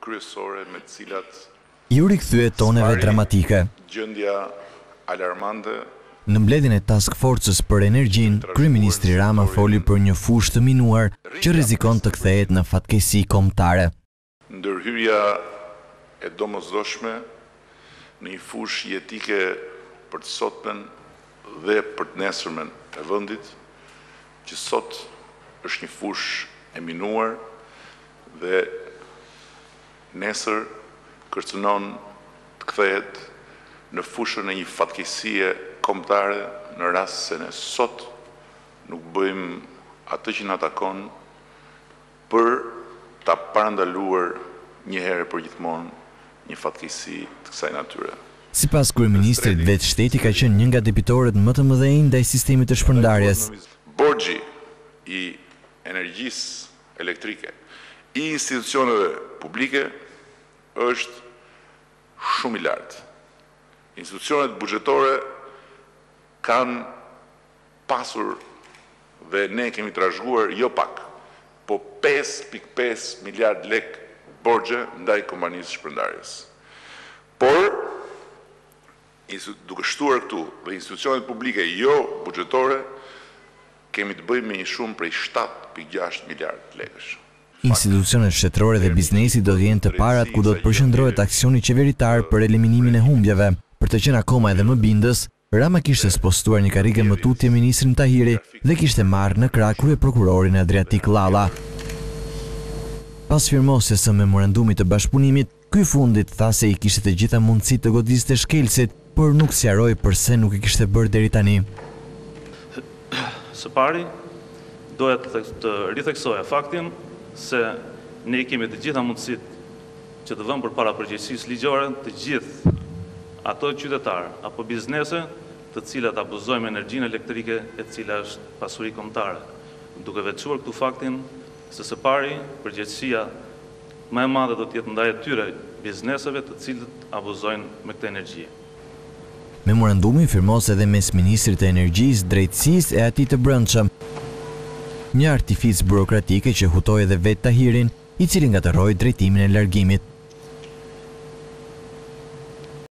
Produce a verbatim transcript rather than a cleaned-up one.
kryesore me të cilat ju rikthye toneve dramatike. Gjendja alarmante. Në mbledhjen e Task Force-s për energjinë, kryeministri Rama foli për një fushë të minuar që rrezikon të kthehet në fatkeqësi kombëtare. Ndërhyrja e domosdoshme në një fushë jetike për të sotmen dhe për të nesërmen e vendit, që sot është një fushë e minuar dhe nesër kërcënon të kthehet në fushën e një fatkeqësie kombëtare në rast se ne sot nuk bëjmë atë që na takon për ta parandaluar një herë për gjithmonë një fatkeqësi të kësaj natyre. Sipas kryeministrit, vetë shteti ka qenë një nga debitorët më të mëdhenj ndaj sistemit të shpërndarjes. Borxhi i energjisë elektrike i institucioneve publike është shumë i lartë. Institucionet buxhetore kanë pasur dhe ne kemi trashëguar jo pak, po pesë pikë pesë miliard lek borxhe ndaj kompanisë shpërndarjes. Por, duke shtuar këtu dhe institucionet publike jo buxhetore, kemi të bëjmë me një shumë prej shtatë pikë gjashtë miliard lekësh. Institucionet shtetërore dhe biznesi do të jenë të parat ku do të përqendrohet aksioni qeveritar për eliminimin e humbjeve. Për të qenë akoma edhe më bindës, Rama kishte spostuar një karrige më tutje ministrin Tahiri dhe kishte marrë në krah kryeprokurorin Adriatik Llalla. Pas firmosjes së memorandumit të bashkëpunimit, ky i fundit tha se i kishte të gjitha mundësitë të godiste shkelësit, por nuk sqaroi pse nuk e kishte bërë deri tani. Së pari, doja të ritheksoja faktin se ne kemi të gjitha mundësitë që të vëmë përpara përgjegjësisë ligjore të gjithë ato qytetarë apo biznese të cilat abuzojnë energjinë elektrike e cila është pasuri kombëtare, duke veçuar këtu faktin se së pari përgjegjësia më e madhe do të jetë ndaj atyre bizneseve të cilët abuzojnë me këtë energji. Memorandumi firmos edhe mes ministrit të energjisë, drejtësisë e atij të brendshëm. Një artific burokratike që hutoi edhe vetë Tahirin, i cili ngatërroi drejtimin e largimit.